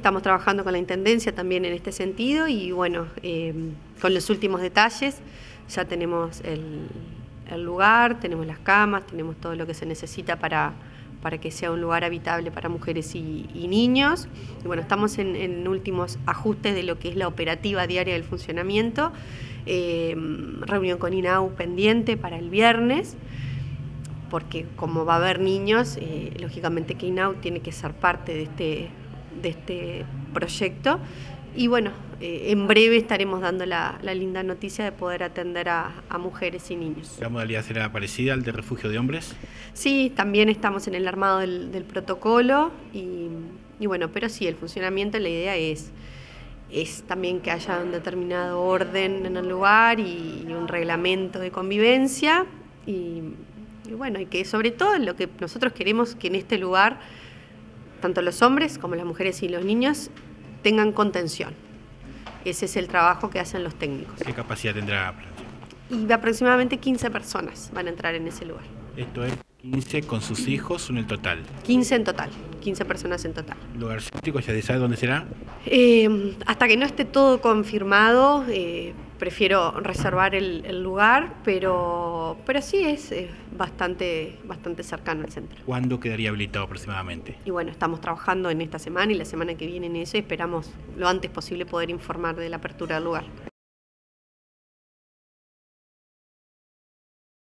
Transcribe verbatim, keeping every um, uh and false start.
estamos trabajando con la Intendencia también en este sentido y bueno, eh, con los últimos detalles. Ya tenemos el, el lugar, tenemos las camas, tenemos todo lo que se necesita para, para que sea un lugar habitable para mujeres y, y niños. Y bueno, estamos en, en últimos ajustes de lo que es la operativa diaria del funcionamiento. Eh, reunión con INAU pendiente para el viernes, porque como va a haber niños, eh, lógicamente que INAU tiene que ser parte de este, de este proyecto. Y bueno, eh, en breve estaremos dando la, la linda noticia de poder atender a, a mujeres y niños. ¿La modalidad será parecida al de refugio de hombres? Sí, también estamos en el armado del, del protocolo y, y bueno, pero sí, el funcionamiento, la idea es, es también que haya un determinado orden en el lugar y, y un reglamento de convivencia y, y bueno, y que sobre todo lo que nosotros queremos que en este lugar, tanto los hombres como las mujeres y los niños, tengan contención. Ese es el trabajo que hacen los técnicos. ¿Qué capacidad tendrá? Y aproximadamente quince personas van a entrar en ese lugar. Esto es quince con sus hijos en el total. quince en total, quince personas en total. ¿Lugar céntrico ya se sabe dónde será? Eh, hasta que no esté todo confirmado, eh, prefiero reservar el, el lugar, pero, pero sí es, es bastante, bastante cercano al centro. ¿Cuándo quedaría habilitado aproximadamente? Y bueno, estamos trabajando en esta semana y la semana que viene en eso y esperamos lo antes posible poder informar de la apertura del lugar.